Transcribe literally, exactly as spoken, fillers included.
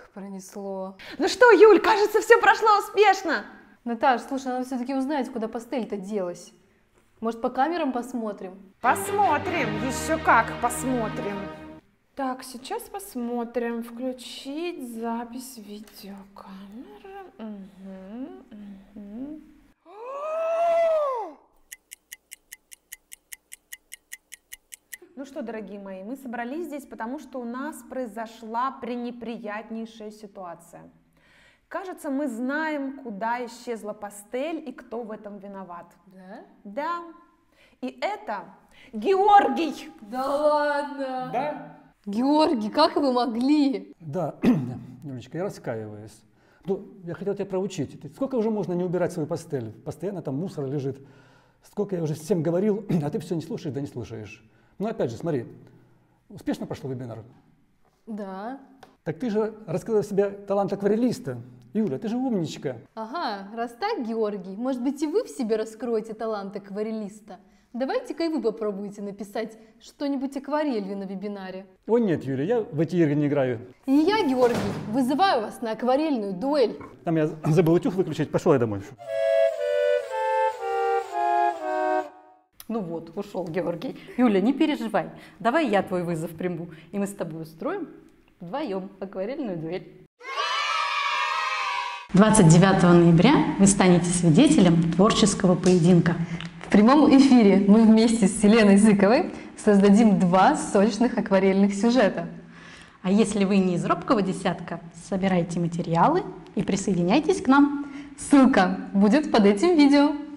Пронесло. Ну что, Юль, кажется, все прошло успешно. Наташ, слушай, надо все-таки узнать, куда пастель-то делась. Может, по камерам посмотрим? Посмотрим, еще как посмотрим. Так, сейчас посмотрим. Включить запись видеокамеры. Угу, угу. Ну что, дорогие мои, мы собрались здесь, потому что у нас произошла пренеприятнейшая ситуация. Кажется, мы знаем, куда исчезла пастель и кто в этом виноват. Да? Да. И это Георгий. Да ладно? Да? Георгий, как вы могли? Да, Юлечка, я раскаиваюсь. Ну, я хотел тебя проучить. Ты- Сколько уже можно не убирать свою пастель? Постоянно там мусор лежит. Сколько я уже всем говорил, а ты все не слушаешь, да не слушаешь. Ну, опять же, смотри, успешно прошел вебинар. Да. Так ты же рассказал себе талант акварелиста. Юля, ты же умничка. Ага, раз так, Георгий, может быть и вы в себе раскроете талант акварелиста? Давайте-ка и вы попробуйте написать что-нибудь акварелью на вебинаре. О нет, Юля, я в эти игры не играю. И я, Георгий, вызываю вас на акварельную дуэль. Там я забыл утюг выключить, пошел я домой. Ну вот, ушел Георгий. Юля, не переживай. Давай я твой вызов приму, и мы с тобой устроим вдвоем акварельную дуэль. двадцать девятого ноября вы станете свидетелем творческого поединка. В прямом эфире мы вместе с Еленой Зыковой создадим два сочных акварельных сюжета. А если вы не из робкого десятка, собирайте материалы и присоединяйтесь к нам. Ссылка будет под этим видео.